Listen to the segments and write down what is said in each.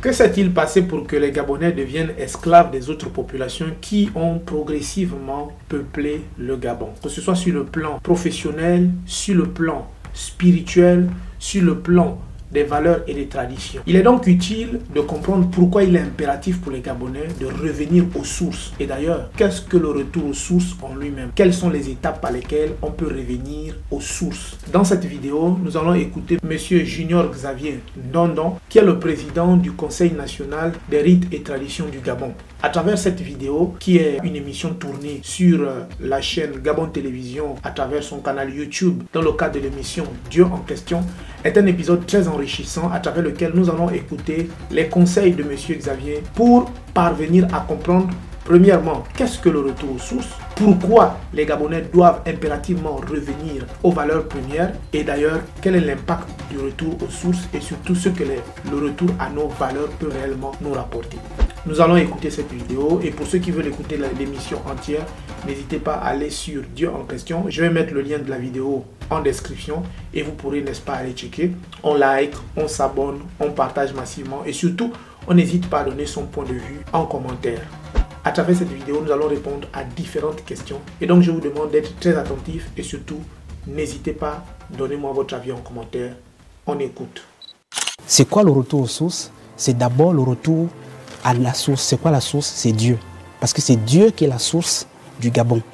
Que s'est-il passé pour que les Gabonais deviennent esclaves des autres populations qui ont progressivement peuplé le Gabon? Que ce soit sur le plan professionnel, sur le plan spirituel, sur le plan des valeurs et des traditions. Il est donc utile de comprendre pourquoi il est impératif pour les Gabonais de revenir aux sources. Et d'ailleurs, qu'est-ce que le retour aux sources en lui-même? Quelles sont les étapes par lesquelles on peut revenir aux sources? Dans cette vidéo, nous allons écouter M. Junior Xavier Ndondon, qui est le président du Conseil national des rites et traditions du Gabon. À travers cette vidéo, qui est une émission tournée sur la chaîne Gabon Télévision à travers son canal YouTube, dans le cadre de l'émission Dieu en question, est un épisode très enrichissant à travers lequel nous allons écouter les conseils de M. Xavier pour parvenir à comprendre, premièrement, qu'est-ce que le retour aux sources, pourquoi les Gabonais doivent impérativement revenir aux valeurs premières et d'ailleurs, quel est l'impact du retour aux sources et surtout ce que le retour à nos valeurs peut réellement nous rapporter. Nous allons écouter cette vidéo et pour ceux qui veulent écouter l'émission entière, n'hésitez pas à aller sur Dieu en question. Je vais mettre le lien de la vidéo en description et vous pourrez, n'est-ce pas, aller checker. On like, on s'abonne, on partage massivement et surtout, on n'hésite pas à donner son point de vue en commentaire. À travers cette vidéo, nous allons répondre à différentes questions et donc je vous demande d'être très attentif et surtout, n'hésitez pas, donnez-moi votre avis en commentaire. On écoute. C'est quoi le retour aux sources? C'est d'abord le retour à la source. C'est quoi la source? C'est Dieu. Parce que c'est Dieu qui est la source du Gabon.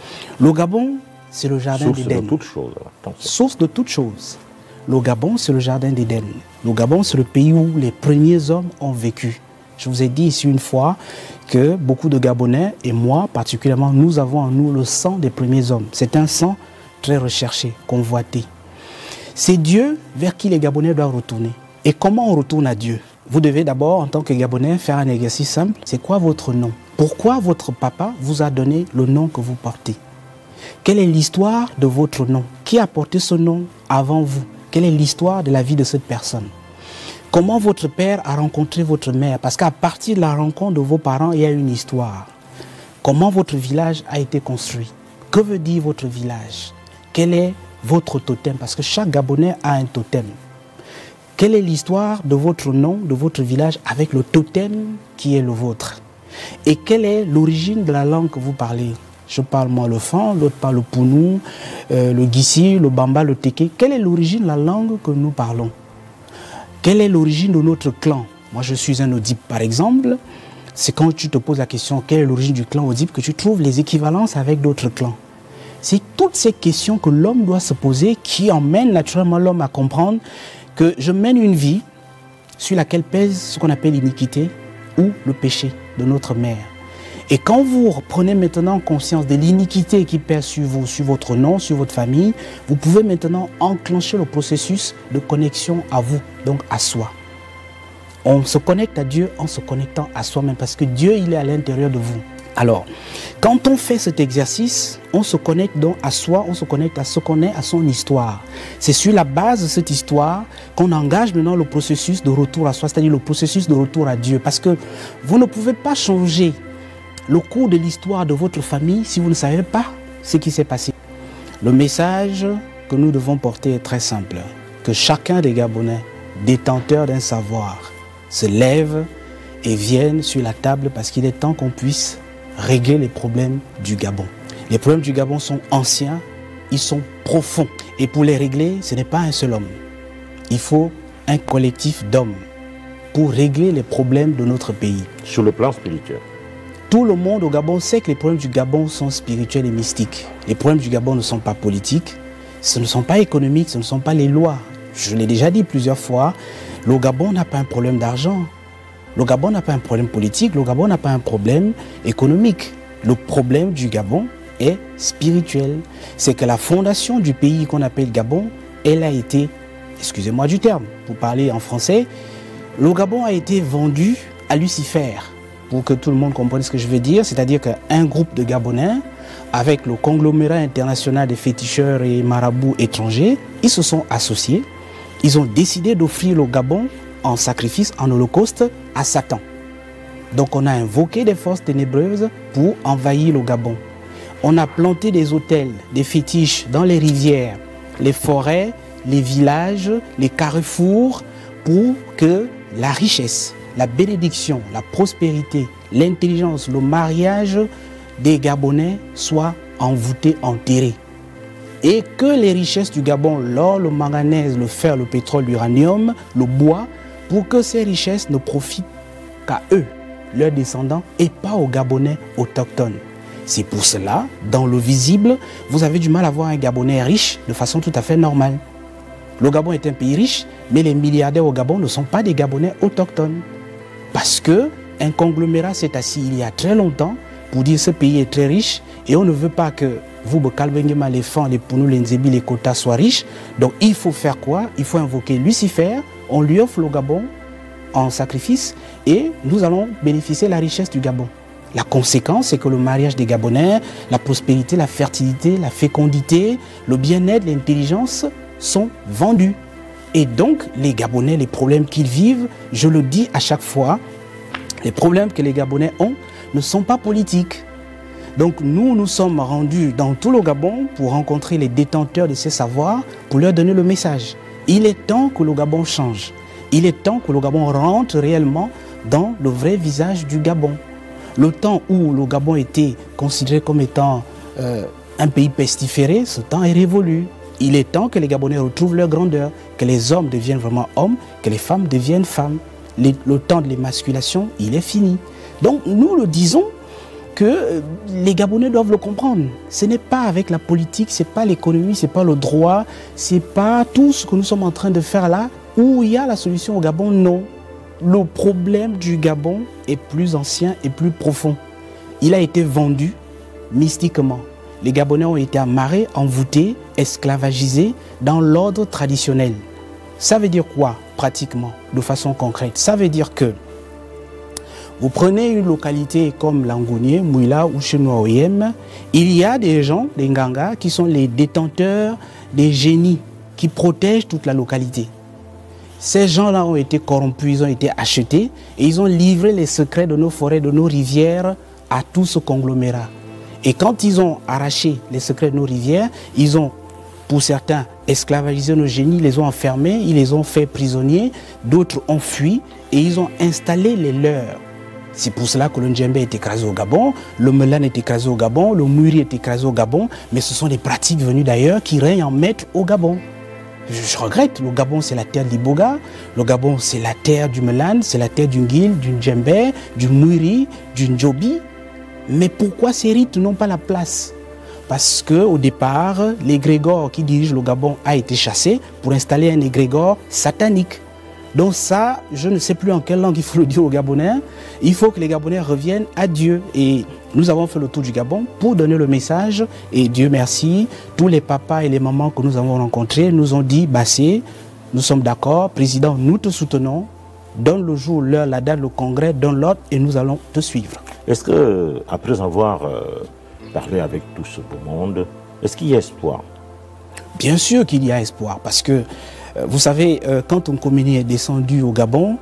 Le Gabon, c'est le jardin d'Éden. Source de toutes choses. Source de toutes choses. Le Gabon, c'est le jardin d'Éden. Le Gabon, c'est le pays où les premiers hommes ont vécu. Je vous ai dit ici une fois que beaucoup de Gabonais, et moi particulièrement, nous avons en nous le sang des premiers hommes. C'est un sang très recherché, convoité. C'est Dieu vers qui les Gabonais doivent retourner. Et comment on retourne à Dieu? Vous devez d'abord, en tant que Gabonais, faire un exercice simple. C'est quoi votre nom? Pourquoi votre papa vous a donné le nom que vous portez? Quelle est l'histoire de votre nom? Qui a porté ce nom avant vous? Quelle est l'histoire de la vie de cette personne? Comment votre père a rencontré votre mère? Parce qu'à partir de la rencontre de vos parents, il y a une histoire. Comment votre village a été construit? Que veut dire votre village? Quel est votre totem? Parce que chaque Gabonais a un totem. Quelle est l'histoire de votre nom, de votre village avec le totem qui est le vôtre? Et quelle est l'origine de la langue que vous parlez? Je parle moi le Fan, l'autre parle le Pounou, le Gissi, le Bamba, le Teke. Quelle est l'origine de la langue que nous parlons? Quelle est l'origine de notre clan? Moi je suis un Odipe par exemple. C'est quand tu te poses la question quelle est l'origine du clan Odipe que tu trouves les équivalences avec d'autres clans. C'est toutes ces questions que l'homme doit se poser qui emmènent naturellement l'homme à comprendre que je mène une vie sur laquelle pèse ce qu'on appelle l'iniquité ou le péché de notre mère. Et quand vous prenez maintenant conscience de l'iniquité qui pèse sur vous, sur votre nom, sur votre famille, vous pouvez maintenant enclencher le processus de connexion à vous, donc à soi. On se connecte à Dieu en se connectant à soi-même parce que Dieu, il est à l'intérieur de vous. Alors, quand on fait cet exercice, on se connecte donc à soi, on se connecte à ce qu'on est, à son histoire. C'est sur la base de cette histoire qu'on engage maintenant le processus de retour à soi, c'est-à-dire le processus de retour à Dieu. Parce que vous ne pouvez pas changer le cours de l'histoire de votre famille si vous ne savez pas ce qui s'est passé. Le message que nous devons porter est très simple. Que chacun des Gabonais, détenteurs d'un savoir, se lève et vienne sur la table parce qu'il est temps qu'on puisse régler les problèmes du Gabon. Les problèmes du Gabon sont anciens, ils sont profonds. Et pour les régler, ce n'est pas un seul homme. Il faut un collectif d'hommes pour régler les problèmes de notre pays. Sur le plan spirituel. Tout le monde au Gabon sait que les problèmes du Gabon sont spirituels et mystiques. Les problèmes du Gabon ne sont pas politiques, ce ne sont pas économiques, ce ne sont pas les lois. Je l'ai déjà dit plusieurs fois, le Gabon n'a pas un problème d'argent. Le Gabon n'a pas un problème politique, le Gabon n'a pas un problème économique. Le problème du Gabon est spirituel. C'est que la fondation du pays qu'on appelle Gabon, elle a été, excusez-moi du terme, pour parler en français, le Gabon a été vendu à Lucifer. Pour que tout le monde comprenne ce que je veux dire, c'est-à-dire qu'un groupe de Gabonais, avec le conglomérat international des féticheurs et marabouts étrangers, ils se sont associés, ils ont décidé d'offrir le Gabon en sacrifice, en holocauste, à Satan. Donc on a invoqué des forces ténébreuses pour envahir le Gabon. On a planté des hôtels, des fétiches dans les rivières, les forêts, les villages, les carrefours, pour que la richesse la bénédiction, la prospérité, l'intelligence, le mariage des Gabonais soient envoûtés, enterrés. Et que les richesses du Gabon, l'or, le manganèse, le fer, le pétrole, l'uranium, le bois, pour que ces richesses ne profitent qu'à eux, leurs descendants, et pas aux Gabonais autochtones. C'est pour cela, dans le visible, vous avez du mal à voir un Gabonais riche de façon tout à fait normale. Le Gabon est un pays riche, mais les milliardaires au Gabon ne sont pas des Gabonais autochtones. Parce qu'un conglomérat s'est assis il y a très longtemps pour dire que ce pays est très riche et on ne veut pas que vous, Bokalbengema, les Fans, les Pounou, les Nzebi, les Kota soient riches. Donc il faut faire quoi? Il faut invoquer Lucifer, on lui offre le Gabon en sacrifice et nous allons bénéficier de la richesse du Gabon. La conséquence, c'est que le mariage des Gabonais, la prospérité, la fertilité, la fécondité, le bien-être, l'intelligence sont vendus. Et donc, les Gabonais, les problèmes qu'ils vivent, je le dis à chaque fois, les problèmes que les Gabonais ont ne sont pas politiques. Donc, nous sommes rendus dans tout le Gabon pour rencontrer les détenteurs de ces savoirs, pour leur donner le message. Il est temps que le Gabon change. Il est temps que le Gabon rentre réellement dans le vrai visage du Gabon. Le temps où le Gabon était considéré comme étant un pays pestiféré, ce temps est révolu. Il est temps que les Gabonais retrouvent leur grandeur, que les hommes deviennent vraiment hommes, que les femmes deviennent femmes. Le temps de l'émasculation, il est fini. Donc nous le disons que les Gabonais doivent le comprendre. Ce n'est pas avec la politique, ce n'est pas l'économie, ce n'est pas le droit, ce n'est pas tout ce que nous sommes en train de faire là où il y a la solution au Gabon, non. Le problème du Gabon est plus ancien et plus profond. Il a été vendu mystiquement. Les Gabonais ont été amarrés, envoûtés, esclavagisés dans l'ordre traditionnel. Ça veut dire quoi, pratiquement, de façon concrète? Ça veut dire que vous prenez une localité comme Langounier, Mouila ou Chenoa Oyem, il y a des gens, des Nganga, qui sont les détenteurs des génies qui protègent toute la localité. Ces gens-là ont été corrompus, ils ont été achetés et ils ont livré les secrets de nos forêts, de nos rivières à tout ce conglomérat. Et quand ils ont arraché les secrets de nos rivières, ils ont, pour certains, esclavagisé nos génies, ils les ont enfermés, ils les ont fait prisonniers, d'autres ont fui et ils ont installé les leurs. C'est pour cela que le Ndjembe est écrasé au Gabon, le Melan est écrasé au Gabon, le Mouri est écrasé au Gabon, mais ce sont des pratiques venues d'ailleurs qui règnent en maître au Gabon. Je regrette, le Gabon c'est la terre de l'Iboga, le Gabon c'est la terre du Melan, c'est la terre du Ngil, du Ndjembe, du Mouri, du Ndjobi. Mais pourquoi ces rites n'ont pas la place? Parce qu'au départ, l'égrégore qui dirige le Gabon a été chassé pour installer un égrégore satanique. Donc ça, je ne sais plus en quelle langue il faut le dire aux Gabonais. Il faut que les Gabonais reviennent à Dieu. Et nous avons fait le tour du Gabon pour donner le message. Et Dieu merci, tous les papas et les mamans que nous avons rencontrés nous ont dit, Bassé, nous sommes d'accord, président, nous te soutenons. Donne le jour, l'heure, la date, le congrès, donne l'ordre et nous allons te suivre. Est-ce que, après avoir parlé avec tout ce beau monde, est-ce qu'il y a espoir? Bien sûr qu'il y a espoir, parce que, vous savez, quand Nkomeni est descendu au Gabon,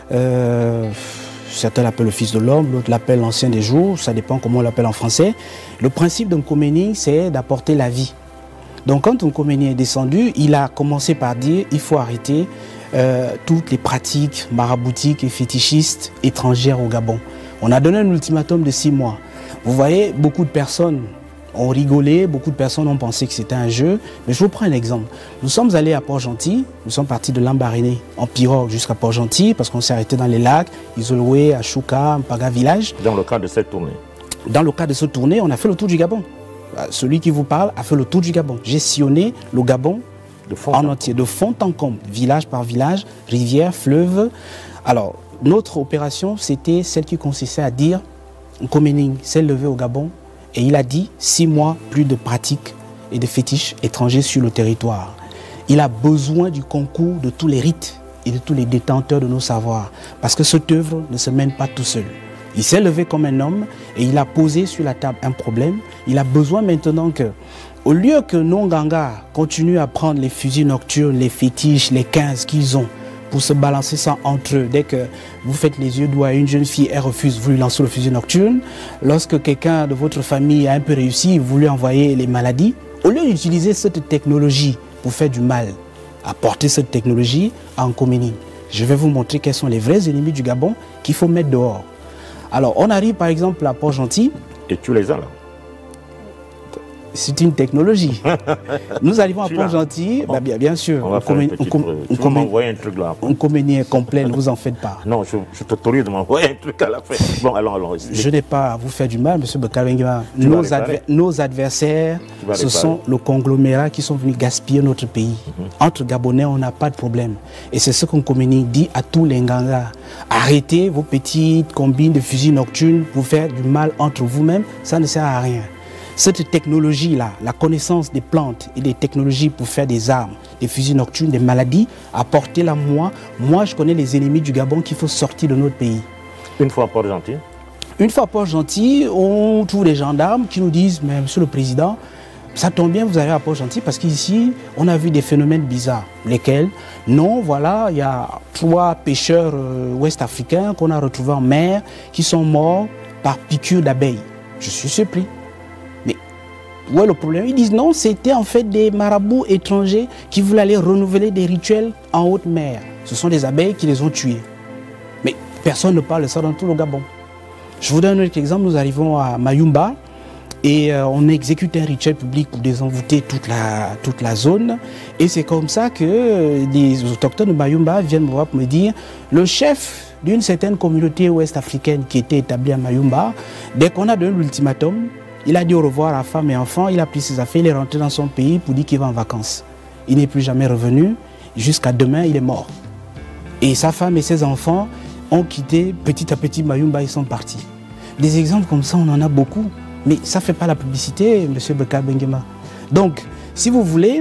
certains l'appellent le fils de l'homme, l'autre l'appelle l'ancien des jours, ça dépend comment on l'appelle en français. Le principe de Nkomeni, c'est d'apporter la vie. Donc quand Nkomeni est descendu, il a commencé par dire il faut arrêter toutes les pratiques maraboutiques et fétichistes étrangères au Gabon. On a donné un ultimatum de 6 mois. Vous voyez, beaucoup de personnes ont rigolé, beaucoup de personnes ont pensé que c'était un jeu. Mais je vous prends un exemple. Nous sommes allés à Port-Gentil, nous sommes partis de Lambaréné en pirogue jusqu'à Port-Gentil parce qu'on s'est arrêté dans les lacs, Isoloué, à Chouka, Mpaga Village. Dans le cadre de cette tournée? Dans le cadre de cette tournée, on a fait le tour du Gabon. Celui qui vous parle a fait le tour du Gabon. J'ai sillonné le Gabon en entier, de fond en comble, village par village, rivière, fleuve. Alors, notre opération, c'était celle qui consistait à dire Nkomeni s'est levé au Gabon et il a dit 6 mois plus de pratiques et de fétiches étrangers sur le territoire. Il a besoin du concours de tous les rites et de tous les détenteurs de nos savoirs parce que cette œuvre ne se mène pas tout seul. Il s'est levé comme un homme et il a posé sur la table un problème. Il a besoin maintenant que, au lieu que nos Nganga continuent à prendre les fusils nocturnes, les fétiches, les 15 qu'ils ont, pour se balancer ça entre eux. Dès que vous faites les yeux doux à une jeune fille, elle refuse, vous lui lancez le fusil nocturne. Lorsque quelqu'un de votre famille a un peu réussi, vous lui envoyez les maladies. Au lieu d'utiliser cette technologie pour faire du mal, apporter cette technologie à Nkomeni. Je vais vous montrer quels sont les vrais ennemis du Gabon qu'il faut mettre dehors. Alors, on arrive par exemple à Port-Gentil. Et tu les as là? C'est une technologie. Nous arrivons à Port-Gentil, bah bien sûr. On communie complet, ne vous en faites pas. Non, je t'autorise de m'envoyer un truc à la fin. Bon, allons. Je n'ai pas à vous faire du mal, M. Bekalengema. Nos adversaires, ce sont le conglomérat qui sont venus gaspiller notre pays. Entre Gabonais, on n'a pas de problème. Et c'est ce qu'on communique, dit à tous les Nganga. Arrêtez vos petites combines de fusils nocturnes pour faire du mal entre vous-mêmes, ça ne sert à rien. Cette technologie-là, la connaissance des plantes et des technologies pour faire des armes, des fusils nocturnes, des maladies, apportez-la moi. Moi, je connais les ennemis du Gabon qu'il faut sortir de notre pays. Une fois à Port-Gentil? Une fois à Port-Gentil, on trouve des gendarmes qui nous disent, mais Monsieur le Président, ça tombe bien, vous arrivez à Port-Gentil parce qu'ici, on a vu des phénomènes bizarres. Lesquels? Non, voilà, il y a 3 pêcheurs ouest-africains qu'on a retrouvés en mer qui sont morts par piqûre d'abeilles. Je suis surpris. Où est le problème? Ils disent non, c'était en fait des marabouts étrangers qui voulaient aller renouveler des rituels en haute mer. Ce sont des abeilles qui les ont tués. Mais personne ne parle de ça dans tout le Gabon. Je vous donne un autre exemple. Nous arrivons à Mayumba et on exécute un rituel public pour désenvoûter toute la zone. Et c'est comme ça que les autochtones de Mayumba viennent me voir pour me dire le chef d'une certaine communauté ouest-africaine qui était établie à Mayumba, dès qu'on a donné l'ultimatum, il a dit au revoir à femme et enfants, il a pris ses affaires, il est rentré dans son pays pour dire qu'il va en vacances. Il n'est plus jamais revenu, jusqu'à demain il est mort. Et sa femme et ses enfants ont quitté petit à petit Mayumba, ils sont partis. Des exemples comme ça, on en a beaucoup, mais ça ne fait pas la publicité, M. Bekalengema. Donc, si vous voulez,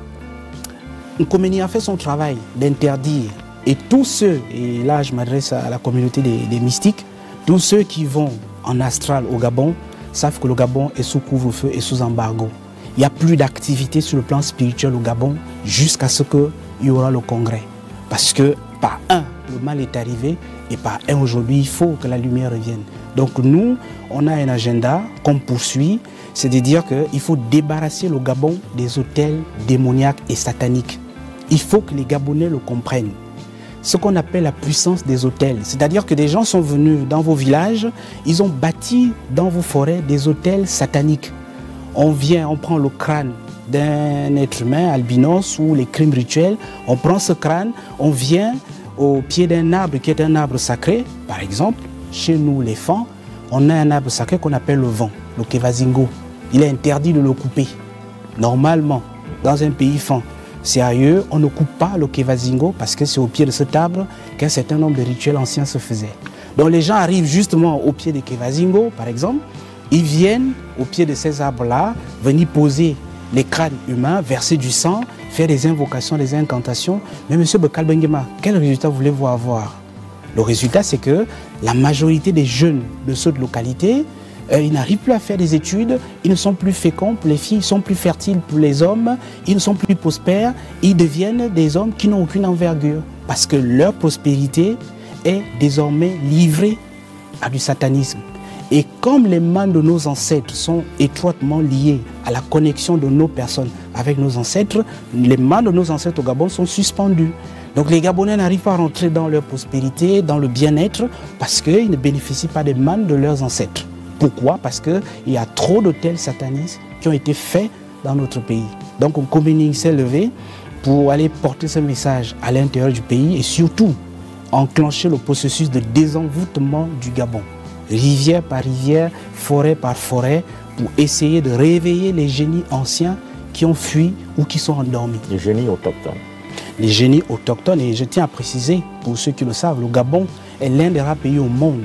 Nkomeni a fait son travail d'interdire, et tous ceux, et là je m'adresse à la communauté des mystiques, tous ceux qui vont en astral au Gabon, savent que le Gabon est sous couvre-feu et sous embargo. Il n'y a plus d'activité sur le plan spirituel au Gabon jusqu'à ce qu'il y aura le congrès. Parce que par un, le mal est arrivé et par un, aujourd'hui, il faut que la lumière revienne. Donc nous, on a un agenda qu'on poursuit, c'est de dire qu'il faut débarrasser le Gabon des hôtels démoniaques et sataniques. Il faut que les Gabonais le comprennent. Ce qu'on appelle la puissance des hôtels. C'est-à-dire que des gens sont venus dans vos villages, ils ont bâti dans vos forêts des hôtels sataniques. On vient, on prend le crâne d'un être humain, albinos, ou les crimes rituels, on prend ce crâne, on vient au pied d'un arbre qui est un arbre sacré. Par exemple, chez nous les Fans, on a un arbre sacré qu'on appelle le vent, le Kevazingo. Il est interdit de le couper. Normalement, dans un pays Fan sérieux, on ne coupe pas le Kevazingo parce que c'est au pied de cet arbre qu'un certain nombre de rituels anciens se faisaient. Donc les gens arrivent justement au pied de Kevazingo, par exemple, ils viennent au pied de ces arbres-là, venir poser les crânes humains, verser du sang, faire des invocations, des incantations. Mais M. Bekalengema, quel résultat voulez-vous avoir? Le résultat, c'est que la majorité des jeunes de cette localité, ils n'arrivent plus à faire des études, ils ne sont plus féconds pour les filles, ils sont plus fertiles pour les hommes, ils ne sont plus prospères, ils deviennent des hommes qui n'ont aucune envergure parce que leur prospérité est désormais livrée à du satanisme. Et comme les mains de nos ancêtres sont étroitement liées à la connexion de nos personnes avec nos ancêtres, les mains de nos ancêtres au Gabon sont suspendues. Donc les Gabonais n'arrivent pas à rentrer dans leur prospérité, dans le bien-être, parce qu'ils ne bénéficient pas des mains de leurs ancêtres. Pourquoi? Parce qu'il y a trop d'hôtels satanistes qui ont été faits dans notre pays. Donc on communique s'est levé pour aller porter ce message à l'intérieur du pays et surtout enclencher le processus de désenvoûtement du Gabon. Rivière par rivière, forêt par forêt, pour essayer de réveiller les génies anciens qui ont fui ou qui sont endormis. Les génies autochtones. Les génies autochtones, et je tiens à préciser, pour ceux qui le savent, le Gabon est l'un des rares pays au monde,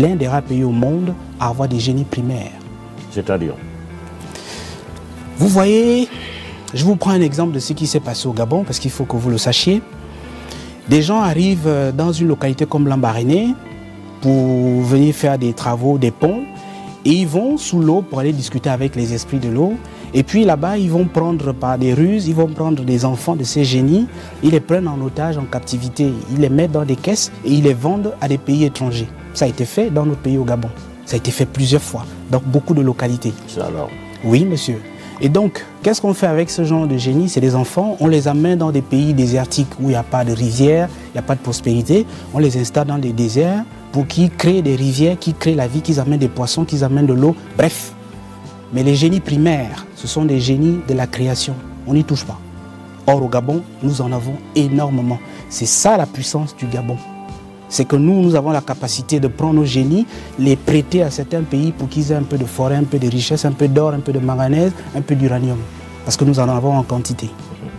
à avoir des génies primaires. C'est-à-dire? Vous voyez, je vous prends un exemple de ce qui s'est passé au Gabon, parce qu'il faut que vous le sachiez. Des gens arrivent dans une localité comme Lambaréné pour venir faire des travaux, des ponts, et ils vont sous l'eau pour aller discuter avec les esprits de l'eau. Et puis là-bas, ils vont prendre par des ruses, ils vont prendre des enfants de ces génies, ils les prennent en otage, en captivité, ils les mettent dans des caisses et ils les vendent à des pays étrangers. Ça a été fait dans notre pays au Gabon. Ça a été fait plusieurs fois, dans beaucoup de localités. Ça alors? Oui, monsieur. Et donc, qu'est-ce qu'on fait avec ce genre de génie? C'est des enfants, on les amène dans des pays désertiques où il n'y a pas de rivière, il n'y a pas de prospérité. On les installe dans les déserts pour qu'ils créent des rivières, qu'ils créent la vie, qu'ils amènent des poissons, qu'ils amènent de l'eau. Bref. Mais les génies primaires, ce sont des génies de la création. On n'y touche pas. Or, au Gabon, nous en avons énormément. C'est ça la puissance du Gabon. C'est que nous avons la capacité de prendre nos génies, les prêter à certains pays pour qu'ils aient un peu de forêt, un peu de richesse, un peu d'or, un peu de manganèse, un peu d'uranium. Parce que nous en avons en quantité.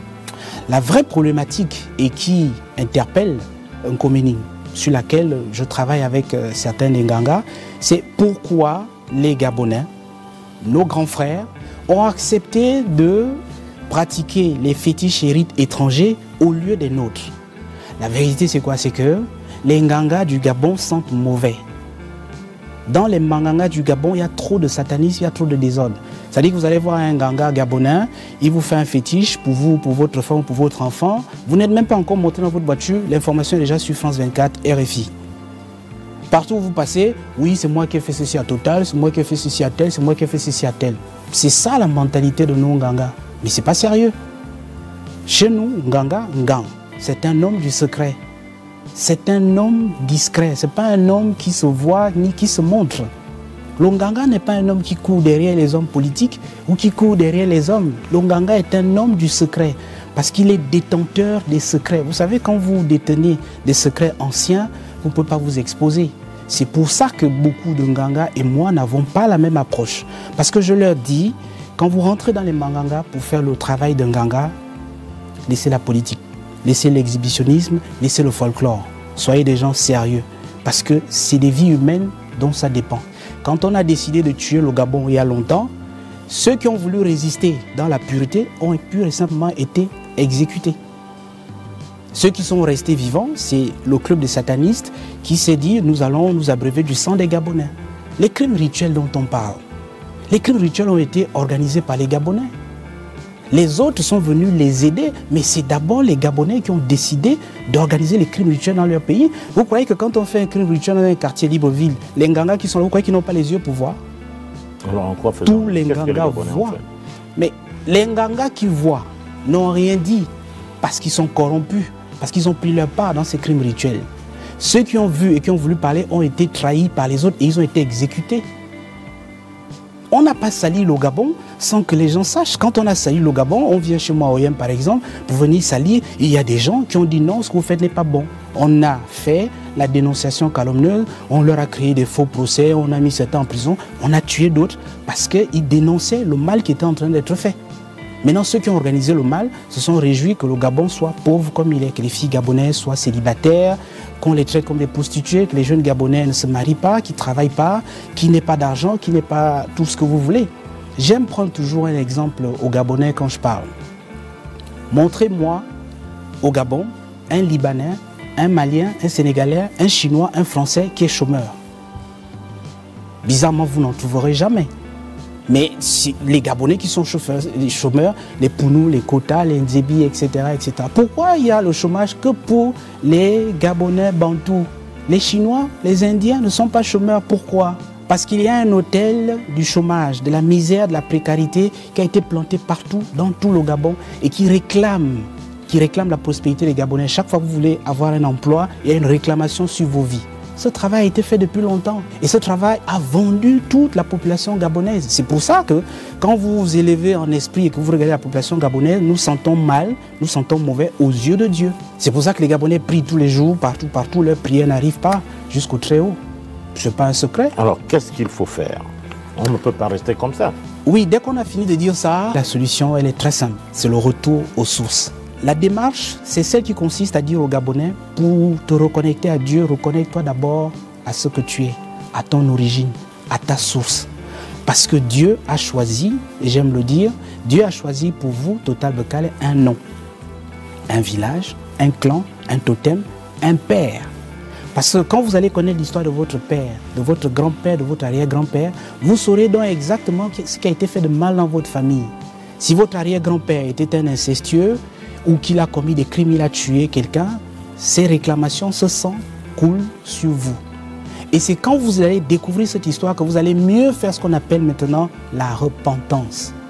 La vraie problématique et qui interpelle Nkomeni, sur laquelle je travaille avec certains Nganga, c'est pourquoi les Gabonais, nos grands frères, ont accepté de pratiquer les fétiches et rites étrangers au lieu des nôtres. La vérité, c'est quoi? C'est que les Nganga du Gabon sentent mauvais. Dans les Nganga du Gabon, il y a trop de satanisme, il y a trop de désordre. C'est-à-dire que vous allez voir un Nganga gabonais, il vous fait un fétiche pour vous, pour votre femme, pour votre enfant. Vous n'êtes même pas encore monté dans votre voiture, l'information est déjà sur France 24, RFI. Partout où vous passez, oui, c'est moi qui ai fait ceci à Total, c'est moi qui ai fait ceci à tel, c'est moi qui ai fait ceci à tel. C'est ça la mentalité de nos Nganga. Mais c'est pas sérieux. Chez nous, Nganga, Ngang, c'est un homme du secret. C'est un homme discret, ce n'est pas un homme qui se voit ni qui se montre. L'Onganga n'est pas un homme qui court derrière les hommes politiques ou qui court derrière les hommes. L'Onganga est un homme du secret parce qu'il est détenteur des secrets. Vous savez, quand vous détenez des secrets anciens, vous ne pouvez pas vous exposer. C'est pour ça que beaucoup de Nganga et moi n'avons pas la même approche. Parce que je leur dis, quand vous rentrez dans les Manganga pour faire le travail d'un Nganga, laissez la politique. Laissez l'exhibitionnisme, laissez le folklore. Soyez des gens sérieux. Parce que c'est des vies humaines dont ça dépend. Quand on a décidé de tuer le Gabon il y a longtemps, ceux qui ont voulu résister dans la pureté ont pur et simplement été exécutés. Ceux qui sont restés vivants, c'est le club des satanistes qui s'est dit nous allons nous abreuver du sang des Gabonais. Les crimes rituels dont on parle, les crimes rituels ont été organisés par les Gabonais. Les autres sont venus les aider, mais c'est d'abord les Gabonais qui ont décidé d'organiser les crimes rituels dans leur pays. Vous croyez que quand on fait un crime rituel dans un quartier Libreville, les Nganga qui sont là, vous croyez qu'ils n'ont pas les yeux pour voir? Alors en quoi faisons? Tous les Nganga voient. Mais les Nganga qui voient n'ont rien dit parce qu'ils sont corrompus, parce qu'ils ont pris leur part dans ces crimes rituels. Ceux qui ont vu et qui ont voulu parler ont été trahis par les autres et ils ont été exécutés. On n'a pas sali le Gabon sans que les gens sachent. Quand on a sali le Gabon, on vient chez moi, OIM par exemple, pour venir salir. Il y a des gens qui ont dit non, ce que vous faites n'est pas bon. On a fait la dénonciation calomnieuse, on leur a créé des faux procès, on a mis certains en prison, on a tué d'autres parce qu'ils dénonçaient le mal qui était en train d'être fait. Maintenant, ceux qui ont organisé le mal se sont réjouis que le Gabon soit pauvre comme il est, que les filles gabonaises soient célibataires, qu'on les traite comme des prostituées, que les jeunes Gabonais ne se marient pas, qu'ils ne travaillent pas, qu'ils n'aient pas d'argent, qu'ils n'aient pas tout ce que vous voulez. J'aime prendre toujours un exemple aux Gabonais quand je parle. Montrez-moi au Gabon un Libanais, un Malien, un Sénégalais, un Chinois, un Français qui est chômeur. Bizarrement, vous n'en trouverez jamais. Mais si les Gabonais qui sont les chômeurs, les Pounou, les Kota, les Nzebi, etc., etc. Pourquoi il y a le chômage que pour les Gabonais bantous? Les Chinois, les Indiens ne sont pas chômeurs. Pourquoi? Parce qu'il y a un hôtel du chômage, de la misère, de la précarité qui a été planté partout, dans tout le Gabon et qui réclame la prospérité des Gabonais. Chaque fois que vous voulez avoir un emploi, il y a une réclamation sur vos vies. Ce travail a été fait depuis longtemps et ce travail a vendu toute la population gabonaise. C'est pour ça que quand vous vous élevez en esprit et que vous regardez la population gabonaise, nous sentons mal, nous sentons mauvais aux yeux de Dieu. C'est pour ça que les Gabonais prient tous les jours, partout, leur prière n'arrive pas jusqu'au très haut. Ce n'est pas un secret. Alors qu'est-ce qu'il faut faire? On ne peut pas rester comme ça. Oui, dès qu'on a fini de dire ça, la solution elle est très simple. C'est le retour aux sources. La démarche, c'est celle qui consiste à dire aux Gabonais, pour te reconnecter à Dieu, reconnecte-toi d'abord à ce que tu es, à ton origine, à ta source. Parce que Dieu a choisi, et j'aime le dire, Dieu a choisi pour vous, Total Bekale, un nom, un village, un clan, un totem, un père. Parce que quand vous allez connaître l'histoire de votre père, de votre grand-père, de votre arrière-grand-père, vous saurez donc exactement ce qui a été fait de mal dans votre famille. Si votre arrière-grand-père était un incestueux, ou qu'il a commis des crimes, il a tué quelqu'un, ces réclamations, ce sang coule sur vous. Et c'est quand vous allez découvrir cette histoire que vous allez mieux faire ce qu'on appelle maintenant la repentance.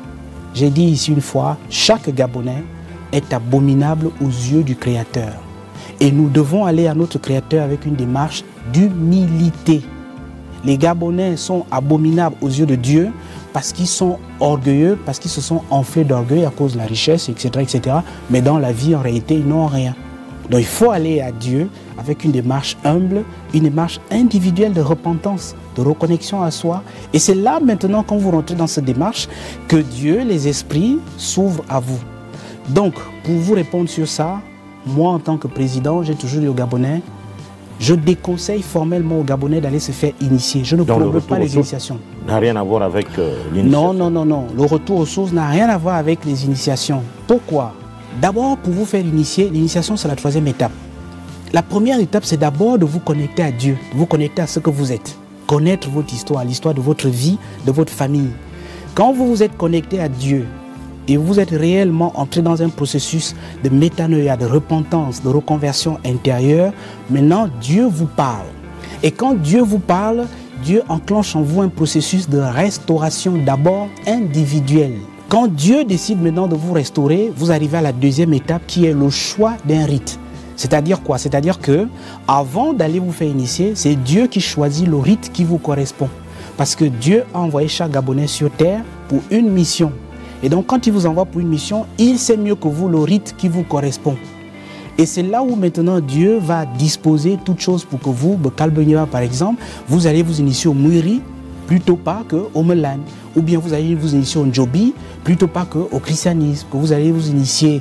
J'ai dit ici une fois, chaque Gabonais est abominable aux yeux du Créateur. Et nous devons aller à notre Créateur avec une démarche d'humilité. Les Gabonais sont abominables aux yeux de Dieu parce qu'ils sont orgueilleux, parce qu'ils se sont enflés d'orgueil à cause de la richesse, etc., etc. Mais dans la vie, en réalité, ils n'ont rien. Donc il faut aller à Dieu avec une démarche humble, une démarche individuelle de repentance, de reconnexion à soi. Et c'est là maintenant, quand vous rentrez dans cette démarche, que Dieu, les esprits, s'ouvrent à vous. Donc, pour vous répondre sur ça, moi en tant que président, j'ai toujours dit aux Gabonais, je déconseille formellement aux Gabonais d'aller se faire initier. Je ne promeux pas les initiations. N'a rien à voir avec l'initiation. Non. Le retour aux sources n'a rien à voir avec les initiations. Pourquoi? D'abord, pour vous faire initier, l'initiation c'est la troisième étape. La première étape, c'est d'abord de vous connecter à Dieu, de vous connecter à ce que vous êtes. Connaître votre histoire, l'histoire de votre vie, de votre famille. Quand vous vous êtes connecté à Dieu, et vous êtes réellement entré dans un processus de métanoïa, de repentance, de reconversion intérieure, maintenant Dieu vous parle. Et quand Dieu vous parle, Dieu enclenche en vous un processus de restauration d'abord individuelle. Quand Dieu décide maintenant de vous restaurer, vous arrivez à la deuxième étape qui est le choix d'un rite. C'est-à-dire quoi? C'est-à-dire que avant d'aller vous faire initier, c'est Dieu qui choisit le rite qui vous correspond. Parce que Dieu a envoyé chaque Gabonais sur terre pour une mission. Et donc, quand il vous envoie pour une mission, il sait mieux que vous le rite qui vous correspond. Et c'est là où maintenant Dieu va disposer toutes choses pour que vous, Kalbenira par exemple, vous allez vous initier au Muiri, plutôt pas qu'au Melan. Ou bien vous allez vous initier au Njobi, plutôt pas qu'au christianisme. Que vous allez vous initier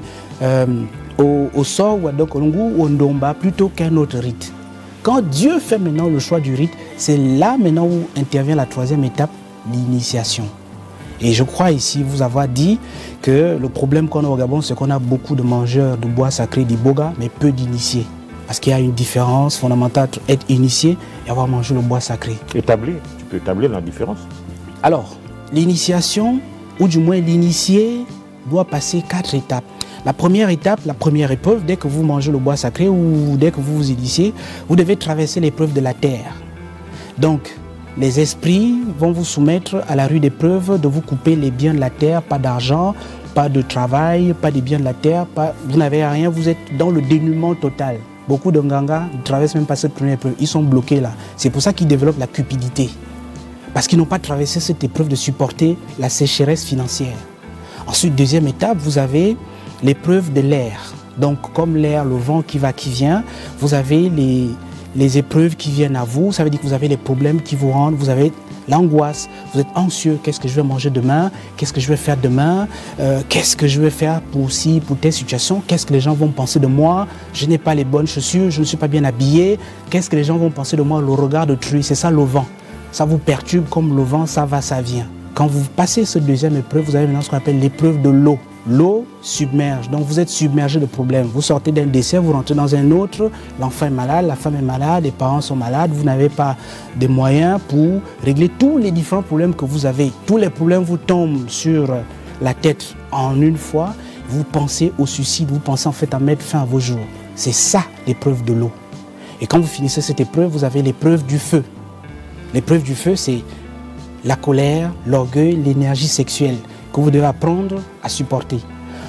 au Sor ou à Dokolongu ou au Ndomba, plutôt qu'un autre rite. Quand Dieu fait maintenant le choix du rite, c'est là maintenant où intervient la troisième étape, l'initiation. Et je crois ici vous avoir dit que le problème qu'on a au Gabon, c'est qu'on a beaucoup de mangeurs de bois sacré d'Iboga, mais peu d'initiés. Parce qu'il y a une différence fondamentale entre être initié et avoir mangé le bois sacré. Établir, tu peux établir la différence. Alors, l'initiation, ou du moins l'initié, doit passer 4 étapes. La première étape, la première épreuve, dès que vous mangez le bois sacré ou dès que vous vous initiez, vous devez traverser l'épreuve de la terre. Donc, les esprits vont vous soumettre à la rude épreuve de vous couper les biens de la terre, pas d'argent, pas de travail, pas des biens de la terre, vous n'avez rien, vous êtes dans le dénuement total. Beaucoup de Nganga ne traversent même pas cette première épreuve, ils sont bloqués là. C'est pour ça qu'ils développent la cupidité. Parce qu'ils n'ont pas traversé cette épreuve de supporter la sécheresse financière. Ensuite, deuxième étape, vous avez l'épreuve de l'air. Donc, comme l'air, le vent qui va, qui vient, vous avez les épreuves qui viennent à vous, ça veut dire que vous avez les problèmes qui vous rendent, vous avez l'angoisse, vous êtes anxieux, qu'est-ce que je vais manger demain, qu'est-ce que je vais faire demain, qu'est-ce que je vais faire pour telle situation, qu'est-ce que les gens vont penser de moi, je n'ai pas les bonnes chaussures, je ne suis pas bien habillé, qu'est-ce que les gens vont penser de moi, le regard d'autrui, c'est ça le vent. Ça vous perturbe comme le vent, ça va, ça vient. Quand vous passez cette deuxième épreuve, vous avez maintenant ce qu'on appelle l'épreuve de l'eau. L'eau submerge, donc vous êtes submergé de problèmes. Vous sortez d'un décès, vous rentrez dans un autre, l'enfant est malade, la femme est malade, les parents sont malades, vous n'avez pas de moyens pour régler tous les différents problèmes que vous avez. Tous les problèmes vous tombent sur la tête en une fois, vous pensez au suicide, vous pensez en fait à mettre fin à vos jours. C'est ça l'épreuve de l'eau. Et quand vous finissez cette épreuve, vous avez l'épreuve du feu. L'épreuve du feu, c'est la colère, l'orgueil, l'énergie sexuelle que vous devez apprendre à supporter.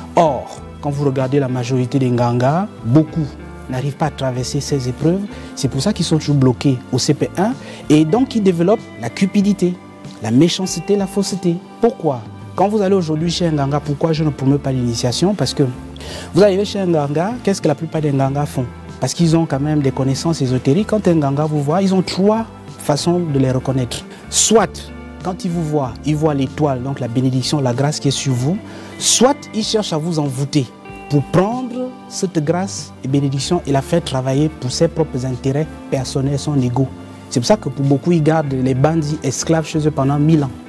Or, quand vous regardez la majorité des Nganga, beaucoup n'arrivent pas à traverser ces épreuves. C'est pour ça qu'ils sont toujours bloqués au CP1 et donc ils développent la cupidité, la méchanceté, la fausseté. Pourquoi? Quand vous allez aujourd'hui chez un Nganga, pourquoi je ne promeux pas l'initiation? Parce que vous arrivez chez un Nganga, qu'est-ce que la plupart des Nganga font? Parce qu'ils ont quand même des connaissances ésotériques. Quand un Nganga vous voit, ils ont 3 façons de les reconnaître. Soit quand il vous voit, il voit l'étoile, donc la bénédiction, la grâce qui est sur vous. Soit il cherche à vous envoûter pour prendre cette grâce et bénédiction et la faire travailler pour ses propres intérêts personnels, son ego. C'est pour ça que pour beaucoup, ils gardent les bandits esclaves chez eux pendant 1000 ans.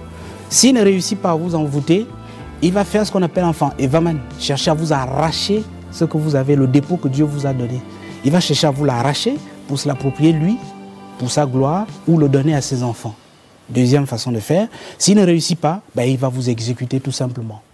S'il ne réussit pas à vous envoûter, il va faire ce qu'on appelle enfin Evaman, chercher à vous arracher ce que vous avez, le dépôt que Dieu vous a donné. Il va chercher à vous l'arracher pour se l'approprier lui, pour sa gloire, ou le donner à ses enfants. Deuxième façon de faire, s'il ne réussit pas, il va vous exécuter tout simplement.